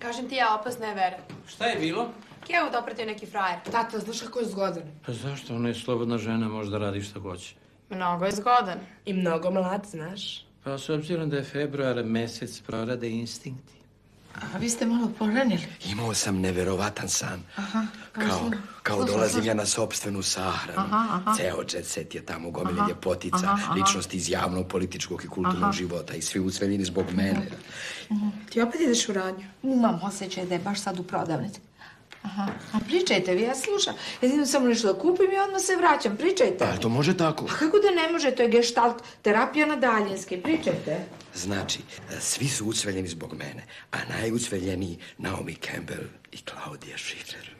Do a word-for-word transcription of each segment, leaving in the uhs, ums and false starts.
Kažem ti ja, opasna je Vera. Šta je bilo? Kevu dopratio neki frajer. Tata, znaš kako je zgodan? Pa zašto? Ona je slobodna žena, može da radi šta hoće. Mnogo je zgodan. I mnogo mlad, znaš. Pa s obzirom da je februar mesec prorade instinkti. A vi ste malo poranili. Imao sam neverovatan san. Aha. Kao, kao dolazim ja na sopstvenu sahranu. Aha, aha. Ceo jet set je tamo, gomilje ljepotica, ličnosti iz javnog, političkog i kulturnog života i svi ucveljeni zbog mene. Ti opet ideš u radnju? Imam osjećaj da je baš sad u prodavnici. Aha, a pričajte vi, ja slušam. Jedino samo nešto da kupim i odmah se vraćam, pričajte. Ali to može tako? A kako da ne može, to je gestalt terapija na daljinski, pričajte. Znači, svi su ucveljeni zbog mene, a najucveljeniji Naomi Campbell i Claudia Schiffer.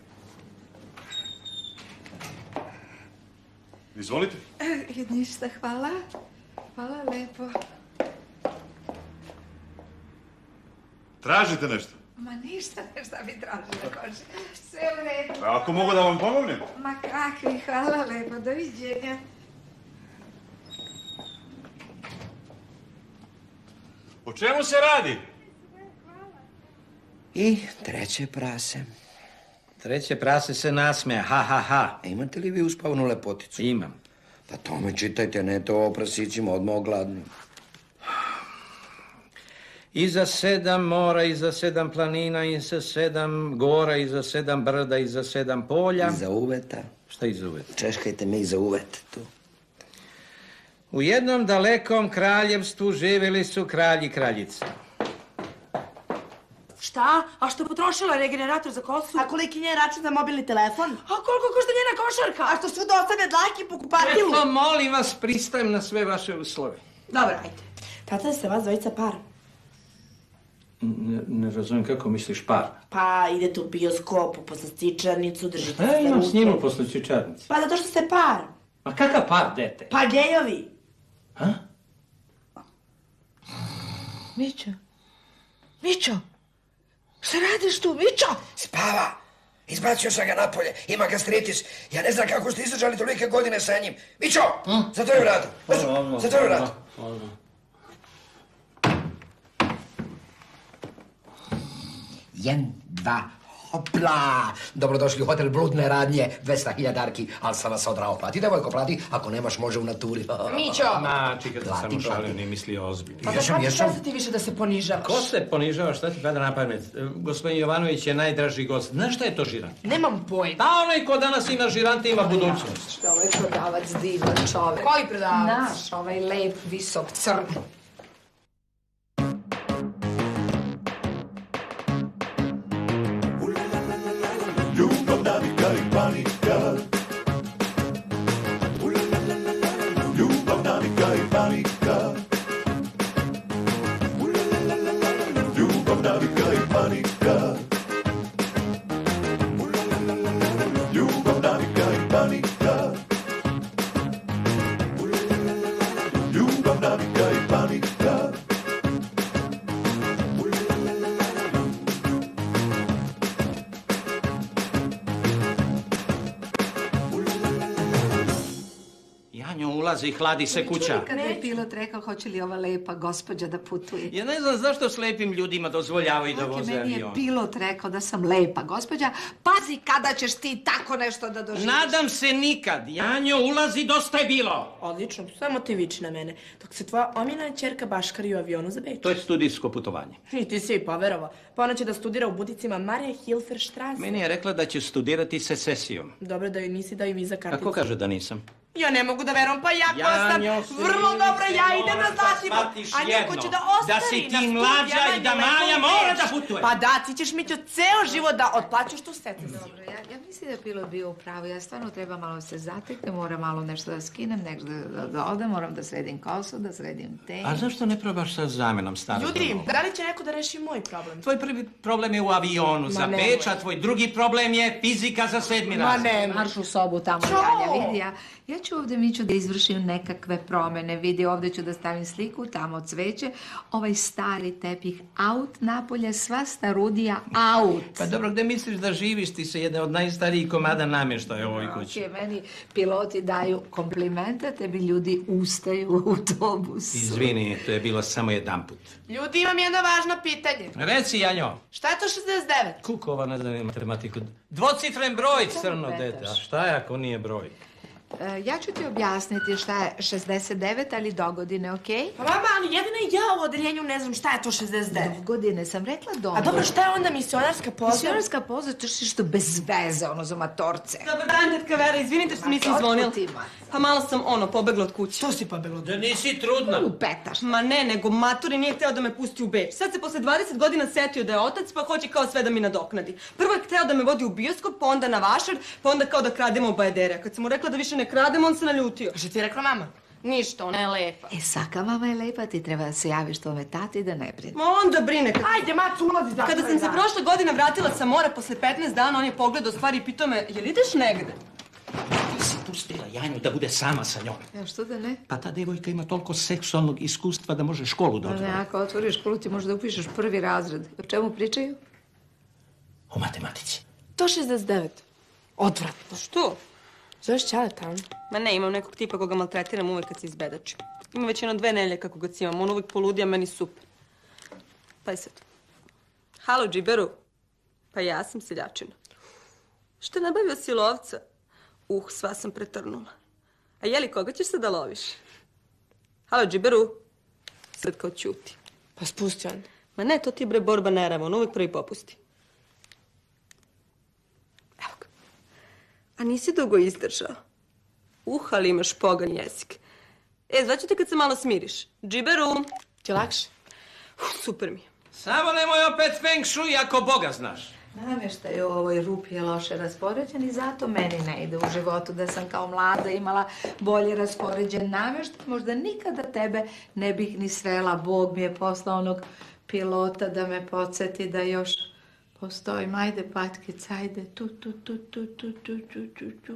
Izvolite. E, ništa, hvala. Hvala lepo. Tražite nešto? Ma ništa, nešto bi tražila, Kože. Sve u redu. A ako mogu da vam pomognem? Ma kakvi, hvala lepo, doviđenja. O čemu se radi? I treće prase. Treće prase se nasmeja, ha, ha, ha. A imate li vi uspavnu lepoticu? Imam. Pa tome čitajte, ne to o prasićima, odmah ogladni. Iza sedam mora, iza sedam planina, iza sedam gora, iza sedam brda, iza sedam polja. Iza uveta. Šta iza uveta? Češkajte me iza uvet, tu. U jednom dalekom kraljevstvu živjeli su kralj i kraljica. Šta? A što je potrošila regenerator za kosu? A koliki nje račun za mobilni telefon? A koliko košta njena košarka? A što svuda ostavlja dlaki po kupatilu? Eto, molim vas, pristajem na sve vaše uslove. Dobro, ajde. Tata, ste vas dvojica par? Ne, ne razumijem kako misliš par. Pa idete u bioskopu, posle stičarnicu, držite E, se imam ruke. snimu posle čičarnice. Pa zato što ste par. Ma kakav par, dete? Pa gejovi. Ha? Mićo, Mićo, šta radiš tu, Mićo? Spava. Izbacio sam ga napolje. Ima gastritis. Ja ne znam kako ste izdržali tolike godine sa njim. Mićo, zatvori vrata. Zatvori vrata. Jen, dva, hopla! Dobrodošli u hotel Bludne radnje, dvesta hiljadarki, ali sam vas odrao. Plati, devojko, plati, ako nemaš može u naturi. Mićo! Ma, čekaj da Plati, samo plati. šalim, nije mislio ozbiljno. Pa da Jesam, kada jesam. šta ti više da se ponižavaš? Ko se ponižava, šta ti pada na pamet? E, Gospodin Jovanović je najdraži gost. Znaš šta je to žirant? Nemam pojma. Da, onaj ko danas ima žirante ima budućnost. Što ovaj prodavac divan čovek. Koji prodavac? Naš, ovaj lep, visok, crn. Ljubav, navika i panika. Ljubav, navika i panika. Ljubav, navika i panika. Ljubav, navika i panika. Ljubav, navika i panika. Janjo ulazi i hladi se kuća. Kada je pilot rekao, hoće li ova lepa gospođa da putuje? Ja ne znam zašto slepim ljudima dozvoljavaju da voze Meni je avion. pilot rekao da sam lepa gospođa. Pazi kada ćeš ti tako nešto da doživiš. Nadam se nikad. Janjo ulazi, dosta je bilo. Odlično, samo ti viči na mene. Dok se tvoja omiljena ćerka baškari u avionu za Beč. To je studijsko putovanje. I ti si i poverovao. Pa ona će da studira u buticima Marije Hilferstrasse. Meni je rekla da će studirati secesijom. Dobro da joj nisi dao i viza A karticu. ko kaže da nisam? Ja ne mogu da verujem, pa ja postam Janjo, vrlo dobro, ja idem na Zlatibor. shvatiš A neko jedno, će da da ostari si ti na studijama mlađa i da lepo Maja u mora Beč. da putuje. Pa da, ti ćeš Mićo ceo život da otplaćaš tu secesiju. Dobro, ja, ja mislim da je pilot bio u pravu. Ja stvarno treba malo se zateknem, moram malo nešto da skinem, nešto da, da, da odem, moram da sredim kosu, da sredim tenje. A zašto ne probaš sa zamenom starog? Ljudi, da li će neko da reši moj problem? Tvoj prvi problem je u avionu za nemoj. Beč, a tvoj drugi problem je fizika za sedmi Ma razred. ne, Marš u sobu tamo, Čo? Janja, vidi, ja, ja ću ovdje, Miću, da izvršim nekakve promjene. Vidi, ovdje ću da stavim sliku, tamo cveće, ovaj stari tepih out napolje, sva starudija out. Pa dobro, gdje misliš da živiš? Ti se jedne od najstarijih komada namještaja u ovoj kući. Ok, meni piloti daju komplimente, tebi ljudi ustaju u autobusu. Izvini, to je bilo samo jedan put. Ljudi, imam jedno važno pitanje. Reci, Janjo. Šta je to šezdeset devet? Kukova ne zna matematiku. Dvocifren broj, crno petaš? dete. A šta je ako nije broj? E, ja ću ti objasniti šta je šezdeset devet, ali do godine, okej? Pa mama, ali jedina ja u odeljenju ne znam šta je to šezdeset devet. Do godine sam rekla do. A dobro, šta je onda misionarska pozor? Misionarska pozor, to je što bez veze, ono za matorce. Dobar dan, tetka Vera, izvinite što nisam zvonila. Pa malo sam, ono, pobegla od kuće. Što si pobegla? Da nisi trudna. Lupetaš. Ma ne, nego maturi nije hteo da me pusti u Beč. Sad se posle dvadeset godina setio da je otac, pa hoće kao sve da mi nadoknadi. Prvo je hteo da me vodi u bioskop, pa onda na vašar, pa onda kao da krademo bajadere. A kad sam mu rekla da više ne krademo, on se naljutio. Što ti je rekla mama? Ništa, ona je lepa. E, saka mama je lepa, ti treba da se javiš tome tati da ne brine. Ma onda brine. Kad... Ajde, macu, ulazi za Kada sam se prošle godine vratila sa mora posle petnaest dana, on je pogledao stvari i pitao me, jel ideš negde? Ti si pustila Janju da bude sama sa njom. Ja, što da ne? Pa ta devojka ima toliko seksualnog iskustva da može školu da otvori. Ako otvoriš školu, ti možda upišeš prvi razred. O čemu pričaju? O matematici. To šezdeset devet. Odvratno. Što? Zoveš Ćaleta? Ma ne, imam nekog tipa koga maltretiram uvek kad se izbedači. Ima već jedno dve nelje kako ga cimam, on uvek poludi, a meni super. Pa i sad. Halo, džiberu. Pa ja sam seljačina. Što je nabavio si lovca? Uh, sva sam pretrnula. A jeli, koga ćeš sad da loviš? Halo, džiberu. Sad kao ćuti. Pa spusti on. Ma ne, to ti je bre borba nerava, on uvek prvi popusti. Evo ga. A nisi dugo izdržao. Uh, ali imaš pogan jezik. E, zvaću te kad se malo smiriš. Džiberu. Ti lakše? Uh, super mi je. Samo nemoj opet feng shui ako Boga znaš. Namještaj u ovoj rupi je loše raspoređen i zato meni ne ide u životu da sam kao mlada imala bolje raspoređen namještaj. Možda nikada tebe ne bih ni srela. Bog mi je poslao onog pilota da me podsjeti da još postoji. Ajde, patkica, ajde. Tu, tu, tu, tu, tu, tu, tu, tu, tu.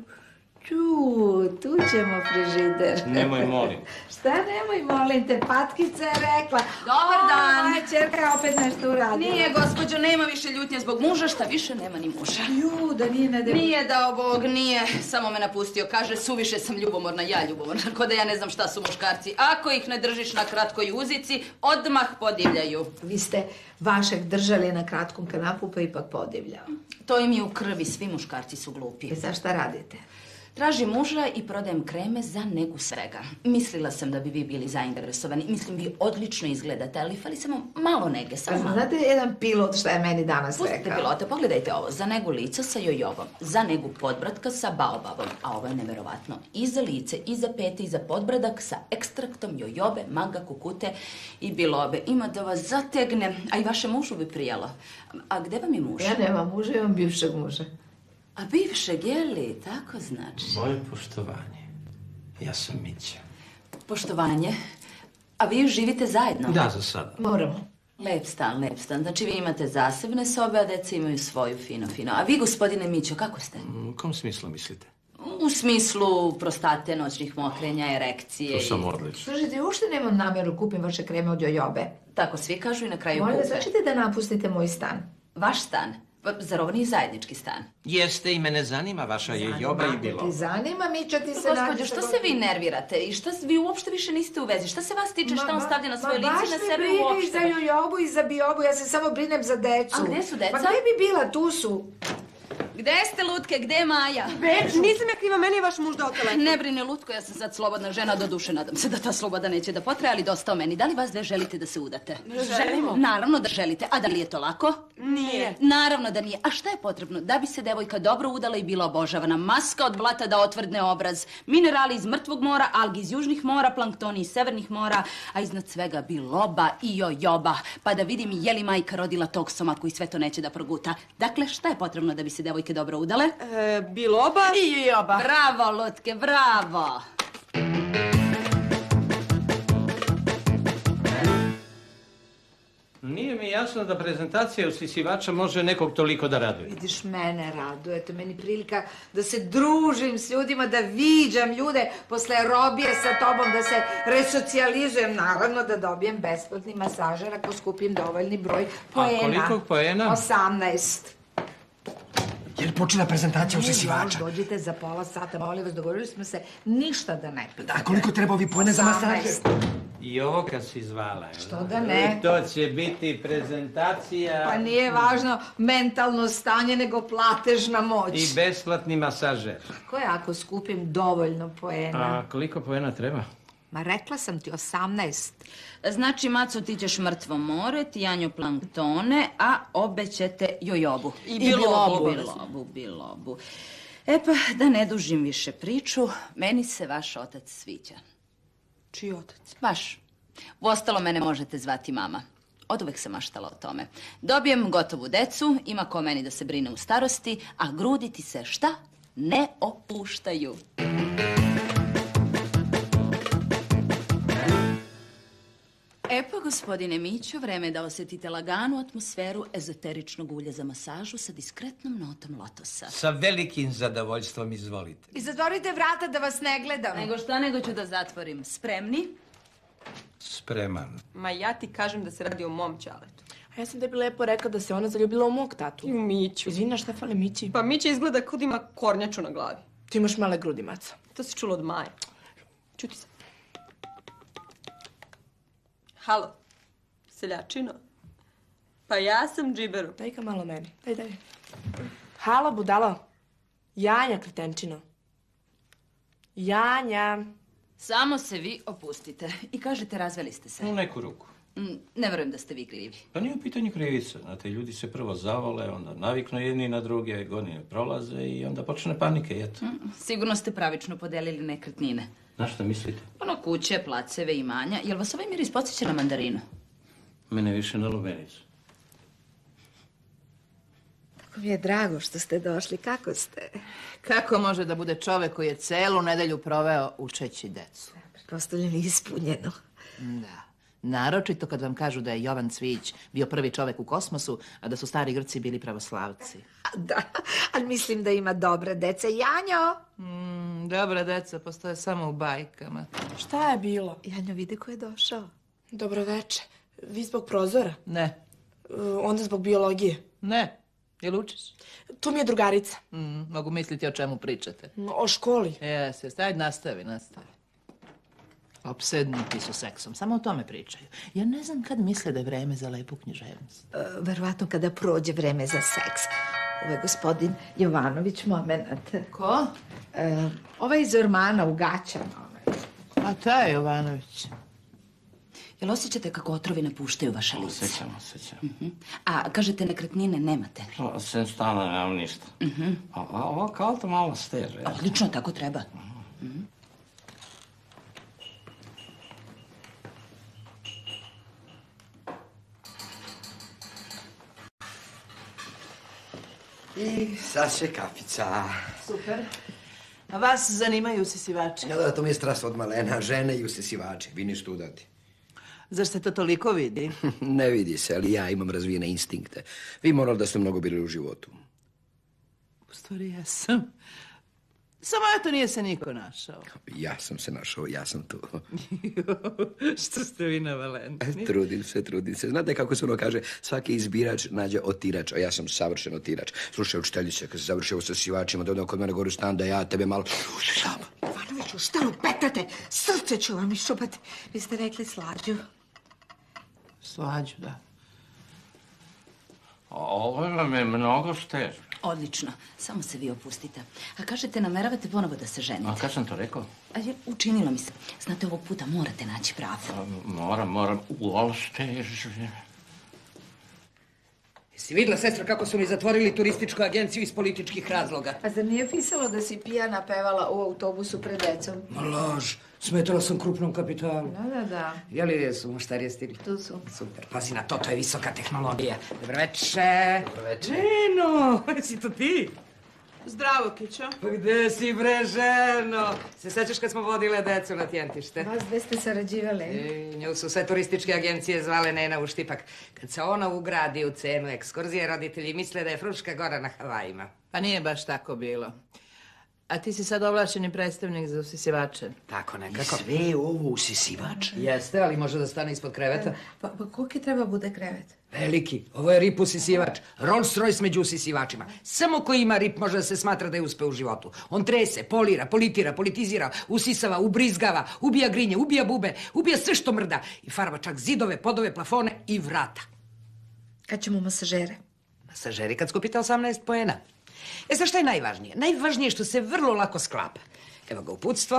Ču, tu ćemo frižider. Nemoj, molim. Šta nemoj, molim te, patkica je rekla. Dobar dan. Moja čerka opet nešto uradila. Nije, gospođo, nema više ljutnje zbog muža, šta više nema ni muža. Ju, da nije ne devu. Nije dao Bog, nije, samo me napustio. Kaže, suviše sam ljubomorna, ja ljubomorna. Ko da ja ne znam šta su muškarci. Ako ih ne držiš na kratkoj uzici, odmah podivljaju. Vi ste vašeg držali na kratkom kanapu, pa ipak podivljao. To im je u krvi, svi muškarci su glupi. I sad šta radite? Tražim muža i prodajem kreme za negu svega. Mislila sam da bi vi bili zainteresovani. Mislim, vi odlično izgledate, ali fali samo malo nege, samo malo. Znate jedan pilot šta je meni danas Pustite rekao? pilote, pogledajte ovo. Za negu lica sa jojobom, za negu podbratka sa baobabom, a ovo je neverovatno. I za lice, i za pete, i za podbradak sa ekstraktom jojobe, manga, kukute i bilobe. Ima da vas zategne, a i vaše mužu bi prijelo. A gde vam je muž? Ja nemam muža, imam bivšeg muža. A bivšeg, je li? Tako znači. Moje poštovanje. Ja sam Mića. Poštovanje. A vi živite zajedno? Da, za sada. Moramo. Lep stan, lep stan. Znači vi imate zasebne sobe, a deca imaju svoju fino, fino. A vi, gospodine Mićo, kako ste? U kom smislu mislite? U smislu prostate, noćnih mokrenja, erekcije To sam i... odlično. Slušajte, uopšte nemam namjeru kupim vaše kreme od jojobe. Tako svi kažu i na kraju Molim vas, kupe. hoćete da napustite moj stan? Vaš stan? Pa zar ovo nije zajednički stan? Jeste i mene zanima vaša je joba i bilo. Ti zanima, Mićo, ti se... Gospođo, nađeš što sa se vi nervirate? I šta vi uopšte više niste u vezi? Šta se vas tiče šta on stavlja na svoje lice i na sebe Ma baš me briga i uopšte? za jojobu i za biobu, ja se samo brinem za decu. A gdje su deca? Pa gdje bi bila, tu su. Gde ste, Lutke, gde je Maja? Nisam ja kriva, meni je vaš muž dao telefon. Ne brini, Lutko, ja sam sad slobodna žena, do duše nadam se da ta sloboda neće da potraje, ali dosta o meni. Da li vas dve želite da se udate? Želimo. Naravno da želite. A da li je to lako? Nije. Naravno da nije. A šta je potrebno? Da bi se devojka dobro udala i bila obožavana. Maska od blata da otvrdne obraz. Minerali iz mrtvog mora, algi iz južnih mora, planktoni iz severnih mora, a iznad svega biloba i jojoba. Pa da vidim je li majka rodila tog soma koji sve to neće da proguta. Dakle, šta je potrebno da bi se devojke dobro udale? E, biloba. I jojoba. Bravo, Lutke, bravo! Nije mi jasno da prezentacija usisivača može nekog toliko da raduje. Vidiš, mene raduje, to je meni prilika da se družim s ljudima, da viđam ljude posle robije sa tobom, da se resocijalizujem, naravno da dobijem besplatni masažer ako skupim dovoljni broj poena. A koliko poena? osamnaest. Je li počela prezentacija usisivača? Dođite za pola sata, molim vas, dogovorili smo se ništa da ne pitate. A koliko treba ovi poena za masažer? I ovo kad si zvala. Što da ne? To će biti prezentacija... Pa nije važno mentalno stanje, nego platežna moć. I besplatni masažer. Ko je ako skupim dovoljno poena? A koliko poena treba? Ma rekla sam ti osamnaest. Znači, Maco, ti ćeš mrtvo more, ti Janjo planktone, a obe ćete jojobu. I bilobu. Bilobu, bilobu. E pa, da ne dužim više priču, meni se vaš otac sviđa. Čiji otac? Vaš. Uostalo mene možete zvati mama. Oduvek sam maštala o tome. Dobijem gotovu decu, ima ko meni da se brine u starosti, a grudi ti se šta? Ne opuštaju. E pa, gospodine Mićo, vreme je da osjetite laganu atmosferu ezoteričnog ulja za masažu sa diskretnom notom lotosa. Sa velikim zadovoljstvom, izvolite. I zatvorite vrata da vas ne gledam. Nego šta, nego ću da zatvorim. Spremni? Spreman. Ma ja ti kažem da se radi o mom ćaletu. A ja sam tebi lepo rekla da se ona zaljubila u mog tatu. I u Miću. Izvini, šta fali Mići? Pa Mića izgleda kao da ima kornjaču na glavi. Ti imaš male grudi, Maco. To si čula od Maje. Čuti se. Halo, seljačino. Pa ja sam Džiberu. Daj ga malo meni. Daj, daj. Halo, budalo. Janja, kretenčino. Janja. Samo se vi opustite i kažete razveli ste se. U neku ruku. Mm, Ne verujem da ste vi krivi. Pa nije u pitanju krivica. Znate, ljudi se prvo zavole, onda naviknu jedni na druge, godine prolaze i onda počne panike, eto. Mm, Sigurno ste pravično podelili nekretnine. Na šta mislite? Ono kuće, placeve, imanja. Jel vas ovaj miris podsjeća na mandarinu? Mene više na lubenicu. Tako mi je drago što ste došli. Kako ste? Kako može da bude čovek koji je celu nedelju proveo učeći decu? Pretpostavljam ispunjeno. Da. Naročito kad vam kažu da je Jovan Cvijić bio prvi čovek u kosmosu, a da su stari Grci bili pravoslavci. Da, ali mislim da ima dobre dece. Janjo! Mm, dobra deca postoje samo u bajkama. Šta je bilo? Janjo, vidi ko je došao. Dobro veče. Vi zbog prozora? Ne. Uh, onda zbog biologije? Ne. Jel učiš? Tu mi je drugarica. Mm, mogu misliti o čemu pričate. O školi. Jes, jes. Ajde, nastavi, nastavi. Opsednuti su seksom. Samo o tome pričaju. Ja ne znam kad misle da je vreme za lepu književnost. Uh, verovatno kada prođe vreme za seks. Ovo je gospodin Jovanović, moment. Ko? Uh, ovaj iz Ormana u gaćama. A taj Jovanović. Jel osjećate kako otrovi napuštaju vaše lice? Osjećam, osjećam. Mhm. A kažete nekretnine nemate? Pa, sem stana nemam ništa. A a ovo kao to malo steže. ja. Odlično, tako treba. Mhm. I sad će kafica. Super. A vas zanimaju usisivači? Ja, da, to mi je strast od malena, žene i usisivači. Vi ništa udati. Zar se to toliko vidi? Ne vidi se, ali ja imam razvijene instinkte. Vi morali da ste mnogo bili u životu. U stvari ja sam. Samo eto nije se niko našao. Ja sam se našao, ja sam tu. Što ste vi navalentni? Trudim se, trudim se. Znate kako se ono kaže, svaki izbirač nađe otirač, a ja sam savršen otirač. Slušaj, učiteljice, kad se završio sa sivačima, da kod mene gore u stan, da ja tebe malo usisam. Ivanoviću, šta lupetate? Srce ću vam iščupati. Vi ste rekli slađu. Slađu, da. Ovo nam je mnogo steže. Odlično. Samo se vi opustite. A kažete, nameravate ponovo da se ženite? A kad sam to rekao? A je, učinilo mi se. Znate, ovog puta morate naći pravu. A, moram, moram. U, ovo steže. Jesi vidjela, sestra, kako su mi zatvorili turističku agenciju iz političkih razloga? A zar nije pisalo da si pijana pevala u autobusu pred decom? Ma laž, smetala sam krupnom kapitalu. Da, da, da. Je li su muštarije stigli? Tu su. Super, pazi na to, to je visoka tehnologija. Dobro veče. Dobro veče. Eno, jesi to ti? Zdravo, Kićo. Pa gde si, bre, ženo? Se sećaš kad smo vodile decu na tjentište? Vas dve ste sarađivale? E, nju su sve turističke agencije zvale Nena u Štipak. Kad se ona ugradi u cenu ekskurzije, roditelji misle da je Fruška Gora na Havajima. Pa nije baš tako bilo. A ti si sad ovlašćeni predstavnik za usisivače. Tako nekako. I sve ovo usisivač? Jeste, ali može da stane ispod kreveta. Pa, pa koliki treba bude krevet? Veliki. Ovo je rip usisivač. Rolls Royce među usisivačima. Samo ko ima rip može da se smatra da je uspeo u životu. On trese, polira, politira, politizira, usisava, ubrizgava, ubija grinje, ubija bube, ubija sve što mrda. I farba čak zidove, podove, plafone i vrata. Kad ćemo masažere? Masažeri kad skupite osamnaest poena. E, znaš šta je najvažnije? Najvažnije je što se vrlo lako sklapa. Evo ga uputstvo.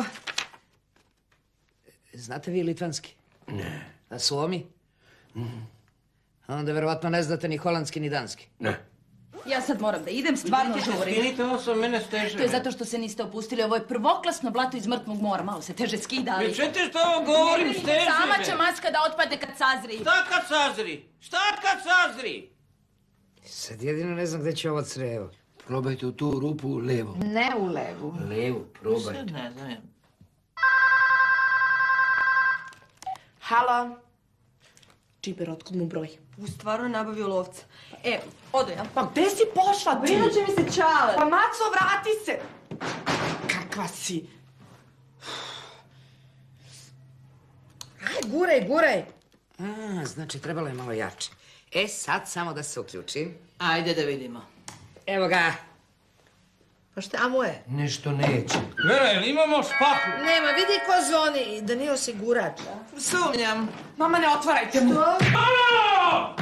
Znate vi litvanski? Ne. A suomi? Onda verovatno ne znate ni holandski ni danski. Ne. Ja sad moram da idem, stvarno žurim. Skinite ovo sa mene steže. To je zato što se niste opustili. Ovo je prvoklasno blato iz mrtvog mora. Malo se teže skida, ali... Vi čujete što ovo govorim, steže Sama me. će maska da otpadne kad sazri. Šta kad sazri? Šta kad sazri? Sad jedino ne znam gde će ovo crevo. Probajte u tu rupu levo. Ne u levu. Levo, probajte. Sad ne znam. Halo? Džiber, otkud mu broj? U stvarno nabavio lovca. E, odo ja. Pa gde si pošla ti? Inače mi se čale. Pa Maco, vrati se! Kakva si? Aj, guraj, guraj. A, znači trebalo je malo jače. E, sad samo da se uključim. Ajde da vidimo. Evo ga. Pa šta mu je? Nešto neće. Vera, jel imamo špahu? Nema, vidi ko zvoni. Da nije osigurač. Sumnjam. Mama, ne otvarajte mu. Alo!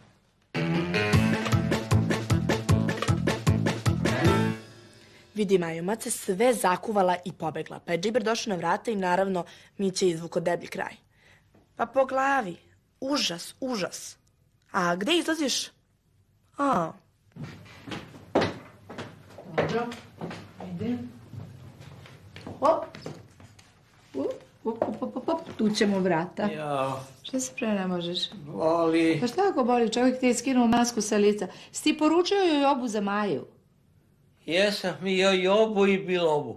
Vidi, Majo, Mac se sve zakuvala i pobegla. Pa je Džiber došao na vrata i naravno Mića izvuko deblji kraj. Pa po glavi. Užas, užas. A gde izlaziš? A, Mađo, ide. Hop. Up, up, up, up, up, up. Tu ćemo vrata. Ja, Šta se pre ne možeš? boli. Pa šta ako boli? Čovjek ti je skinuo masku sa lica. Si ti poručio joj obu za Maju? Jesam i joj obu i bilobu.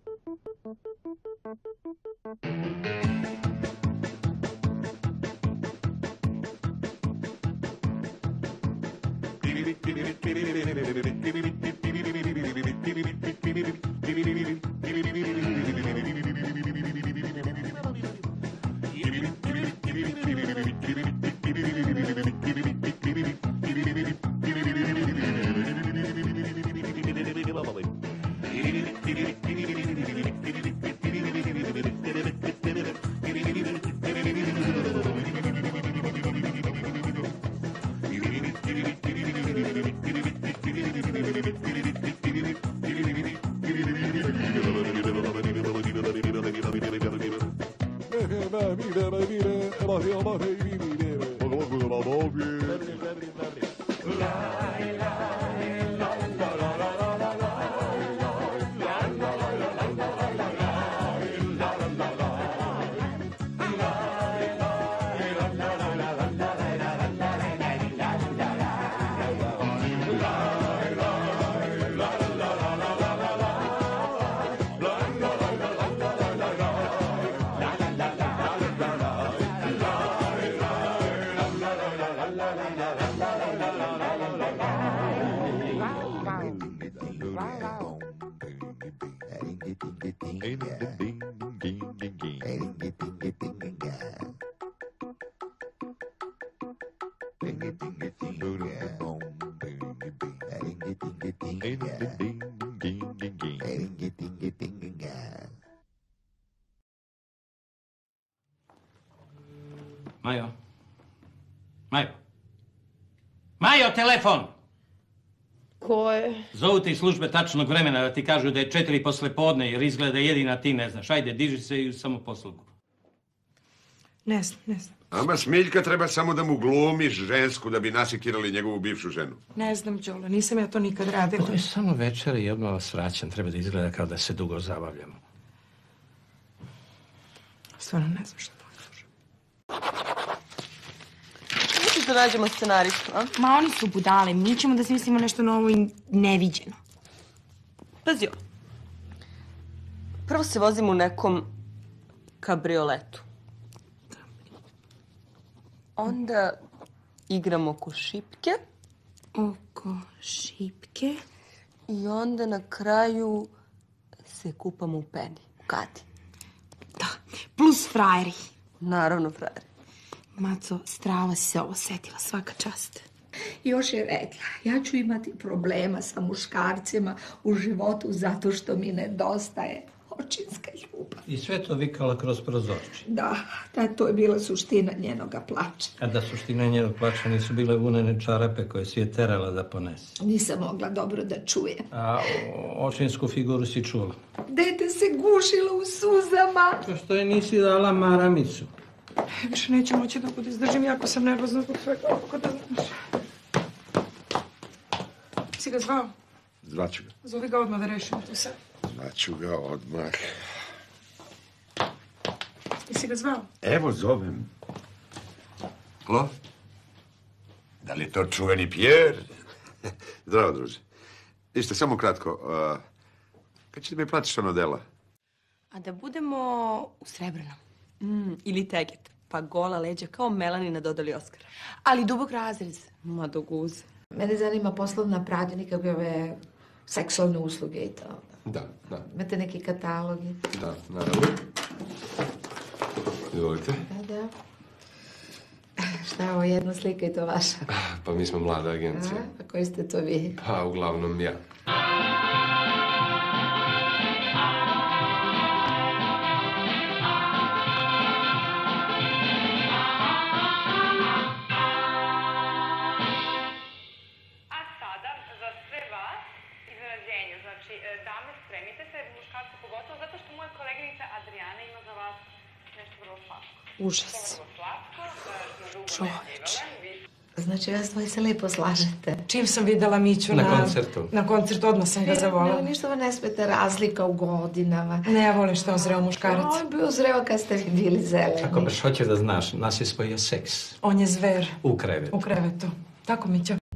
Majo. Majo. Majo, telefon! ko je? Zovu te iz službe tačnog vremena da ti kažu da je četiri posle podne jer izgleda jedina ti ne znaš. Ajde, diži se i samo poslugu. Ne znam, ne znam. Ama Smiljka treba samo da mu glumiš žensku da bi nasekirali njegovu bivšu ženu. Ne znam, Đolo, nisam ja to nikad radila. To je samo večera i odmah vas vraćam. Treba da izgleda kao da se dugo zabavljamo. Stvarno ne znam što da slušam. Misliš da nađemo scenaristu, a? Ma oni su budale, mi ćemo da smislimo nešto novo i neviđeno. Pazi ovo. Prvo se vozimo u nekom kabrioletu. Onda igramo oko šipke. Oko šipke. I onda na kraju se kupamo u peni, u kadi. Da, plus frajeri. Naravno, frajeri. Maco, strava si se ovo setila, svaka čast. Još je rekla, ja ću imati problema sa muškarcima u životu zato što mi nedostaje očinska ljubav. I sve to vikala kroz prozorči. Da, da, to je bila suština njenoga plača. A da suština njenog plača nisu bile vunene čarape koje si je terala da ponese. Nisam mogla dobro da čujem. A o- očinsku figuru si čula. Dete se gušilo u suzama. To što je nisi dala maramicu. Više neću moći da bude izdržim, jako sam nervozna zbog svega ovoga da znaš. Si ga zvao? Zvaću ga. Zovi ga odmah da rešimo to sad. Zvaću ga odmah. Jesi ga zvao? Evo zovem. Halo? Da li je to čuveni Pierre? Zdravo, druže. Ništa, samo kratko. Uh, kad ćete mi platiti ono dela? A da budemo u Srebrnom. Mm, ili Teget. Pa gola leđa kao Melanina dodali Oskara. Ali dubok razrez. Ma do guze. Mene zanima poslovna pratnja, nikakve seksualne usluge i to. Da, da, Imate neki katalogi? da, naravno. Izvolite. Da, da. Šta je ovo, jedna slika i to vaša? Pa mi smo mlada agencija. A, a koji ste to vi? Pa uglavnom ja. Užas. Čoveče. Znači, vas dvoje se lepo slažete. Čim sam videla Miću Na na... koncertu. Na koncertu, odmah sam ga zavolala. Ali ništa vam ne smete razlika u godinama. Ne, ja volim što je on zreo muškarac. On je bio zreo kad ste vi bili zeleni. Ako baš hoće da znaš, nas je spojio seks. On je zver. U krevetu. U krevetu. Tako, Mićo.